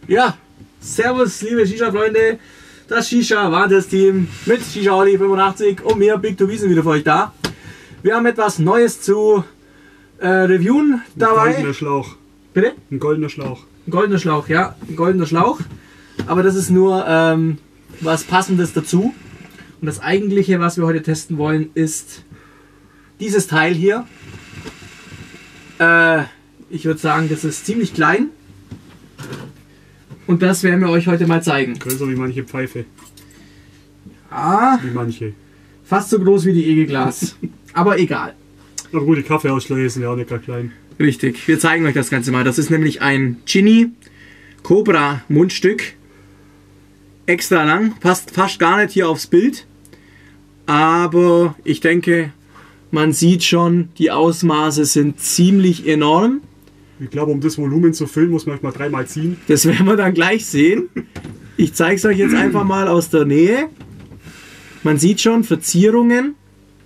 Ja, servus liebe Shisha-Freunde, das Shisha-Warentest-Team mit Shisha Olli 85 und mir, Big to Wiesen, wieder für euch da. Wir haben etwas Neues zu reviewen dabei. Ein goldener Schlauch. Bitte? Ein goldener Schlauch. Ein goldener Schlauch, ja, ein goldener Schlauch. Aber das ist nur was Passendes dazu. Und das eigentliche, was wir heute testen wollen, ist dieses Teil hier. Ich würde sagen, das ist ziemlich klein. Und das werden wir euch heute mal zeigen. Größer wie manche Pfeife. Ah, Wie manche. fast so groß wie die Egelglas. Aber egal. Aber gut, die Kaffeeausschläge sind ja auch nicht gar klein. Richtig, wir zeigen euch das Ganze mal. Das ist nämlich ein Chinni Cobra Mundstück. Extra lang, passt fast gar nicht hier aufs Bild. Aber ich denke, man sieht schon, die Ausmaße sind ziemlich enorm. Ich glaube, um das Volumen zu füllen, muss man mal dreimal ziehen. Das werden wir dann gleich sehen. Ich zeige es euch jetzt einfach mal aus der Nähe. Man sieht schon Verzierungen.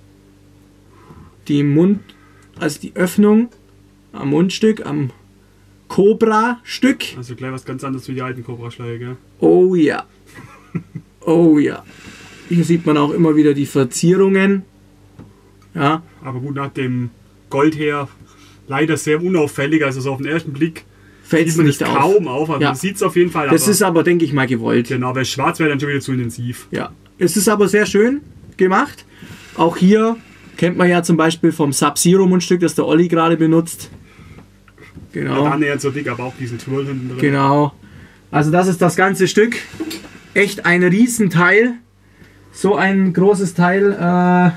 Die also die Öffnung am Mundstück, am Cobra-Stück. Also gleich was ganz anderes wie die alten Cobra-Schläge, gell? Oh ja. Oh ja. Hier sieht man auch immer wieder die Verzierungen. Ja. Aber gut, nach dem Gold her leider sehr unauffällig. Also so auf den ersten Blick Fällt sieht es man nicht das auf. kaum auf. Also Ja. man sieht es auf jeden Fall. Das aber ist aber, denke ich mal, gewollt. genau, weil schwarz wäre dann schon wieder zu intensiv. Ja. Es ist aber sehr schön gemacht. Auch hier kennt man ja zum Beispiel vom Sub-Zero Mundstück, das der Olli gerade benutzt. Genau. Ja, annähernd so dick, aber auch diesen Twirl hinten drin. Genau. Also das ist das ganze Stück. Echt ein Riesenteil. So ein großes Teil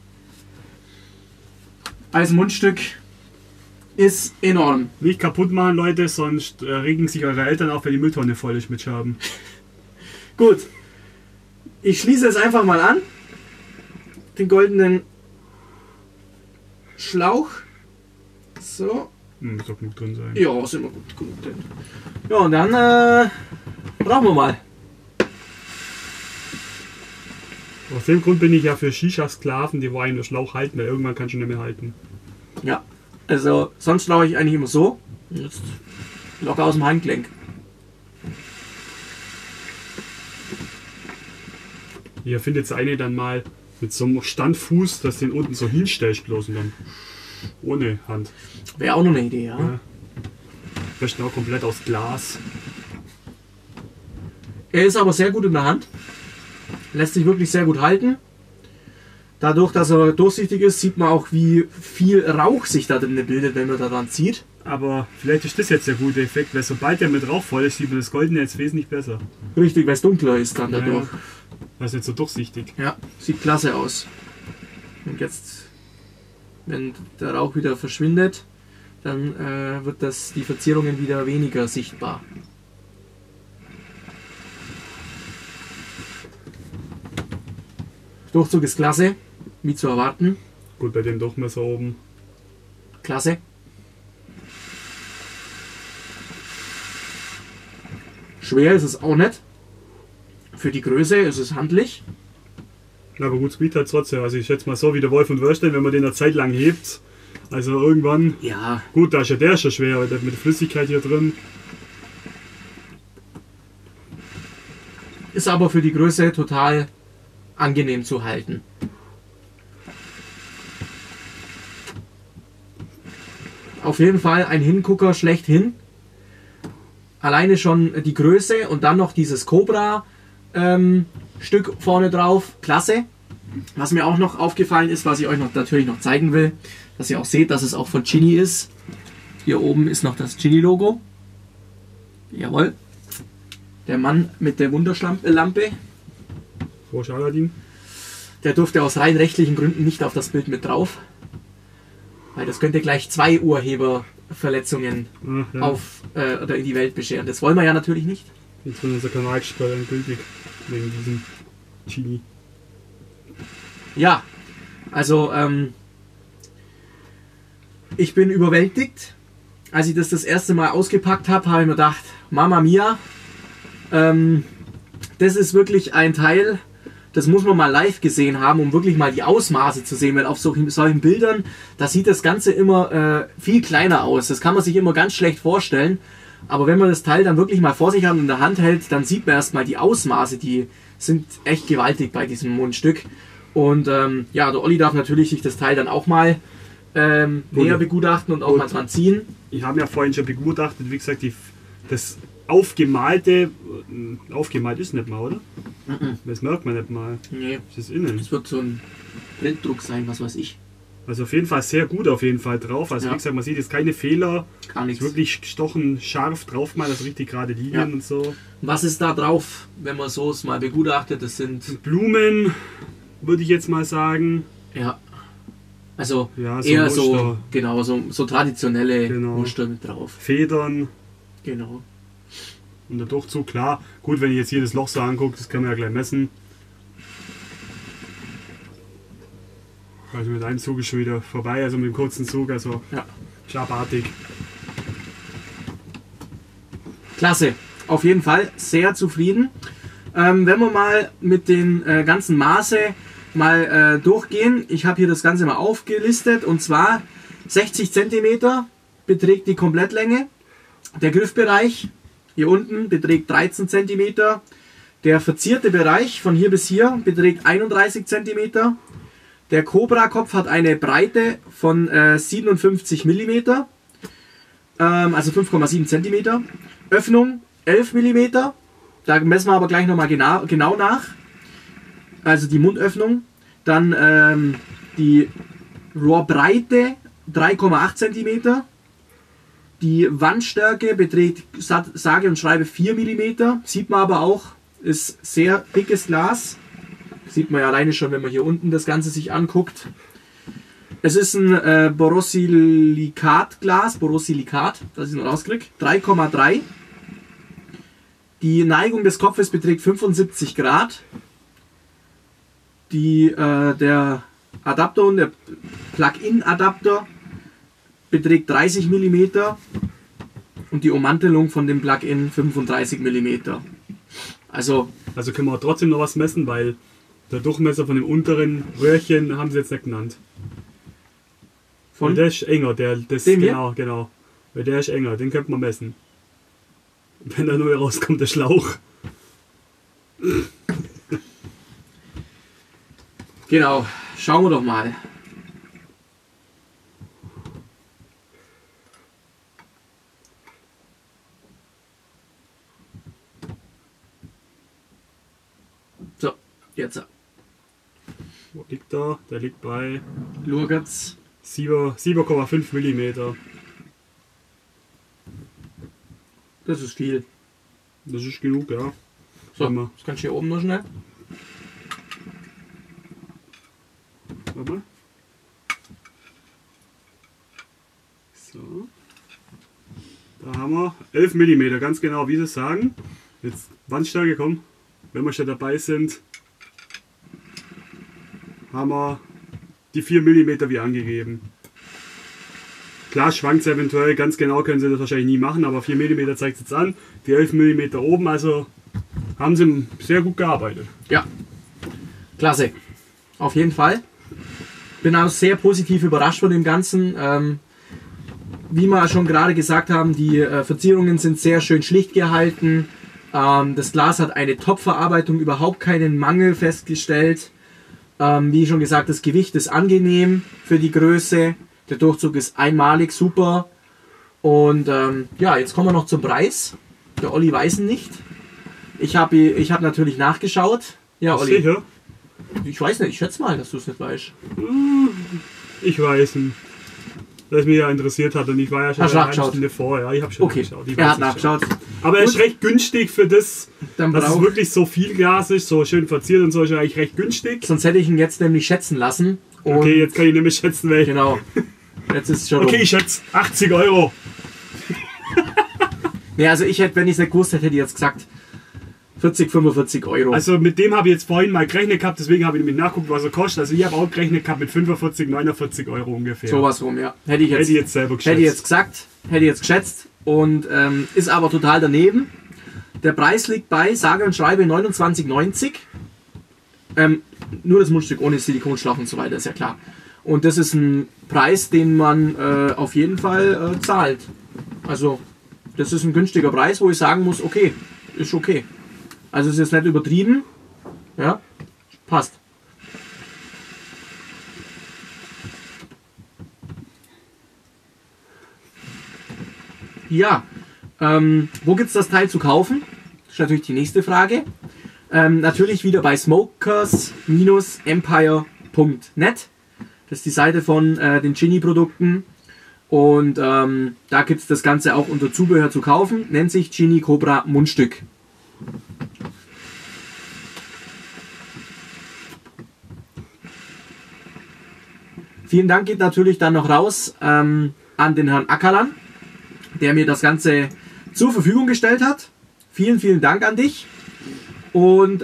als Mundstück ist enorm. Nicht kaputt machen, Leute, sonst regen sich eure Eltern auf, wenn die Mülltonne voll ist mit Scherben. Gut. Ich schließe es einfach mal an. Den goldenen Schlauch. So. Muss doch genug drin sein. Ja, ist immer gut genug drin. Ja, und dann brauchen wir mal. Aus dem Grund bin ich ja für Shisha-Sklaven, die wollen den Schlauch halten, weil irgendwann kann schon nicht mehr halten. Ja, also sonst schlauche ich eigentlich immer so. Jetzt locker aus dem Handgelenk. Hier findet das eine dann mal mit so einem Standfuß, dass den unten so hinstellst bloß und dann ohne Hand. Wäre auch noch eine Idee, ja. Ja. Am besten auch komplett aus Glas. Er ist aber sehr gut in der Hand. Lässt sich wirklich sehr gut halten. Dadurch, dass er durchsichtig ist, sieht man auch, wie viel Rauch sich da drin bildet, wenn man daran zieht. Aber vielleicht ist das jetzt der gute Effekt, weil sobald der mit Rauch voll ist, sieht man das Goldene jetzt wesentlich besser. Richtig, weil es dunkler ist dann dadurch. Ja, das ist jetzt so durchsichtig. Ja, sieht klasse aus. Und jetzt, wenn der Rauch wieder verschwindet, dann wird die Verzierungen wieder weniger sichtbar. Durchzug ist klasse, wie zu erwarten. Gut, bei dem Durchmesser oben. Klasse. Schwer ist es auch nicht. Für die Größe ist es handlich. Aber gut, es geht halt trotzdem. Also ich schätze mal so wie der Wolf und Wörstein, wenn man den eine Zeit lang hebt. Also irgendwann. Ja, Gut, da ist ja der schon schwer, weil der mit der Flüssigkeit hier drin. ist aber für die Größe total angenehm zu halten. Auf jeden Fall ein Hingucker schlechthin. Alleine schon die Größe und dann noch dieses Cobra Stück vorne drauf. Klasse. Was mir auch noch aufgefallen ist, was ich euch natürlich noch zeigen will, dass ihr auch seht, dass es auch von Chinni ist. Hier oben ist noch das Chinni-Logo. Jawohl. Der Mann mit der Wunderlampe. Frosch Aladdin. Der durfte aus rein rechtlichen Gründen nicht auf das Bild mit drauf. Weil das könnte gleich 2 Urheberverletzungen Ja. oder in die Welt bescheren. Das wollen wir ja natürlich nicht. Jetzt wird unser Kanal gesperrt endgültig. Wegen diesem Chini. Ja, also ich bin überwältigt. Als ich das erste Mal ausgepackt habe, habe ich mir gedacht, Mama Mia, das ist wirklich ein Teil, das muss man mal live gesehen haben, um wirklich mal die Ausmaße zu sehen, weil auf solchen Bildern, da sieht das Ganze immer viel kleiner aus. Das kann man sich immer ganz schlecht vorstellen. Aber wenn man das Teil dann wirklich mal vor sich hat und in der Hand hält, dann sieht man erstmal die Ausmaße, die sind echt gewaltig bei diesem Mundstück. Und ja, der Olli darf natürlich sich das Teil dann auch mal näher begutachten und auch mal dran ziehen. Ich habe ja vorhin schon begutachtet, wie gesagt, das aufgemalt ist nicht mal, oder? Das merkt man nicht mal. Nee. Das ist innen. Das wird so ein Printtdruck sein, was weiß ich. Also auf jeden Fall sehr gut auf jeden Fall drauf. Also Ja. wie gesagt, man sieht jetzt keine Fehler. Gar nichts. Ist wirklich gestochen scharf drauf mal, also richtig gerade Linien Ja. und so. Was ist da drauf, wenn man so es mal begutachtet? Das sind, Blumen, würde ich jetzt mal sagen. ja, also Ja, so eher so, Muster. genau, so traditionelle Genau. Muster mit drauf. Federn Genau. und der Durchzug, klar. Gut, wenn ich jetzt jedes Loch so angucke, das kann man ja gleich messen. Also mit einem Zug ist schon wieder vorbei, also mit dem kurzen Zug, also Ja. schabartig. Klasse. Auf jeden Fall sehr zufrieden. Wenn wir mal mit den ganzen Maße mal durchgehen. Ich habe hier das Ganze mal aufgelistet und zwar 60 cm beträgt die Komplettlänge. Der Griffbereich hier unten beträgt 13 cm. Der verzierte Bereich von hier bis hier beträgt 31 cm. Der Cobra-Kopf hat eine Breite von 57 mm, also 5,7 cm. Öffnung 11 mm. Da messen wir aber gleich nochmal genau nach. Also die Mundöffnung. Dann die Rohrbreite 3,8 cm. Die Wandstärke beträgt sage und schreibe 4 mm. Sieht man aber auch, ist sehr dickes Glas. Sieht man ja alleine schon, wenn man hier unten das Ganze sich anguckt. Es ist ein Borosilikatglas, Borosilikat, das ich noch rauskriege, 3,3. Die Neigung des Kopfes beträgt 75 Grad. Der Adapter und der Plug-in-Adapter beträgt 30 mm und die Ummantelung von dem Plug-in 35 mm. Also können wir trotzdem noch was messen, weil der Durchmesser von dem unteren Röhrchen haben sie jetzt nicht genannt. von Der ist enger, Dem hier? genau. Weil der ist enger, den könnte man messen. Wenn da nur rauskommt, der Schlauch. Genau, schauen wir doch mal. So, jetzt Wo liegt der? Der liegt bei Lurgatz. 7,5 mm. Das ist viel. Das ist genug, ja. So, Warte mal. das kannst du hier oben noch schnell. Warte mal. So. Da haben wir 11 mm, ganz genau, wie sie es sagen. Jetzt Wandstärke, komm. Wenn wir schon dabei sind, haben wir die 4 mm wie angegeben. Klar schwankt es eventuell, ganz genau können sie das wahrscheinlich nie machen, aber 4 mm zeigt es jetzt an. Die 11 mm oben, also haben sie sehr gut gearbeitet. Ja, klasse. Auf jeden Fall. Bin auch sehr positiv überrascht von dem Ganzen. Wie wir schon gerade gesagt haben, die Verzierungen sind sehr schön schlicht gehalten. Das Glas hat eine Top-Verarbeitung, überhaupt keinen Mangel festgestellt. Wie schon gesagt, das Gewicht ist angenehm für die Größe. Der Durchzug ist einmalig super. Und ja, jetzt kommen wir noch zum Preis. Der Olli weiß ihn nicht. Ich hab natürlich nachgeschaut. Ja, Olli. Sicher? Ich weiß nicht, ich schätze mal, dass du es nicht weißt. Ich weiß nicht. Das mich ja interessiert hat und ich war ja schon Hast du eine nachgeschaut? Stunde vor. Ja, ich habe schon Okay, nachgeschaut. Ich er weiß hat es nachgeschaut. schon. Aber er ist Gut. recht günstig für das, Dann dass es brauch, wirklich so viel Glas ist, so schön verziert und so, ist er eigentlich recht günstig. sonst hätte ich ihn jetzt nämlich schätzen lassen. Und Okay, jetzt kann ich nämlich schätzen, welchen. genau. Jetzt ist es schon Okay, rum. ich schätze 80 Euro. Nee, also ich hätte, wenn ich es nicht gewusst hätte, hätte ich jetzt gesagt 40, 45 Euro. Also mit dem habe ich jetzt vorhin mal gerechnet gehabt, deswegen habe ich nämlich nachgeguckt, was er kostet. Also ich habe auch gerechnet gehabt mit 45, 49 Euro ungefähr. Sowas rum, ja. Hätte ich Hätte ich jetzt selber geschätzt. hätte ich jetzt gesagt, hätte ich jetzt geschätzt und ist aber total daneben. Der Preis liegt bei, sage und schreibe, 29,90. Nur das Mundstück ohne Silikonschlauch und so weiter, ist ja klar. Und das ist ein Preis, den man auf jeden Fall zahlt. Also das ist ein günstiger Preis, wo ich sagen muss, okay, ist okay. Also ist jetzt nicht übertrieben. Ja, passt. Ja, wo gibt es das Teil zu kaufen? Das ist natürlich die nächste Frage. Natürlich wieder bei smokers-empire.net. Das ist die Seite von den Genie-Produkten. Und da gibt es das Ganze auch unter Zubehör zu kaufen. Nennt sich Genie Cobra Mundstück. Vielen Dank geht natürlich dann noch raus an den Herrn Ackerland, der mir das Ganze zur Verfügung gestellt hat. Vielen, vielen Dank an dich. Und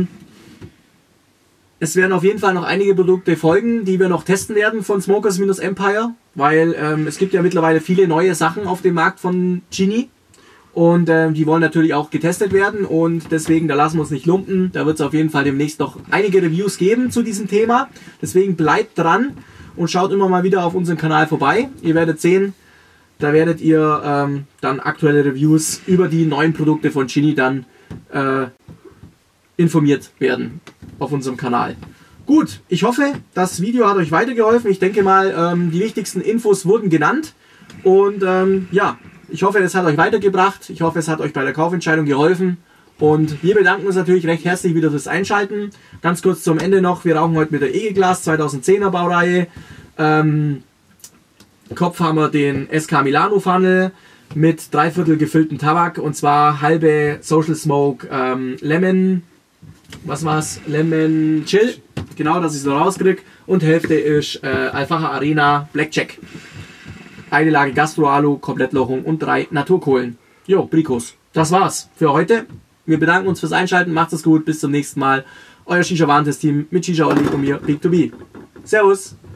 es werden auf jeden Fall noch einige Produkte folgen, die wir noch testen werden von Smokers-Empire, weil es gibt ja mittlerweile viele neue Sachen auf dem Markt von Genie und die wollen natürlich auch getestet werden und deswegen, da lassen wir uns nicht lumpen, da wird es auf jeden Fall demnächst noch einige Reviews geben zu diesem Thema, deswegen bleibt dran und schaut immer mal wieder auf unserem Kanal vorbei, ihr werdet sehen, da werdet ihr dann aktuelle Reviews über die neuen Produkte von Genie dann informiert werden auf unserem Kanal. Gut, ich hoffe, das Video hat euch weitergeholfen. Ich denke mal, die wichtigsten Infos wurden genannt. Und ja, ich hoffe, es hat euch weitergebracht. Ich hoffe, es hat euch bei der Kaufentscheidung geholfen. Und wir bedanken uns natürlich recht herzlich wieder fürs Einschalten. Ganz kurz zum Ende noch, wir rauchen heute mit der Egelglas 2010er Baureihe. Kopf haben wir den SK Milano Funnel mit 3/4 gefüllten Tabak. Und zwar halbe Social Smoke Lemon. Was war's? Lemon Chill. Genau, dass ich so rauskriege. Und Hälfte ist Alfacher Arena Blackjack. Eine Lage Gastro-Alu, Komplettlochung und 3 Naturkohlen. Jo, Brikos. Das war's für heute. Wir bedanken uns fürs Einschalten. Macht es gut. Bis zum nächsten Mal. Euer Shisha Warentest Team mit Shisha Olli und mir, Big2B. Servus.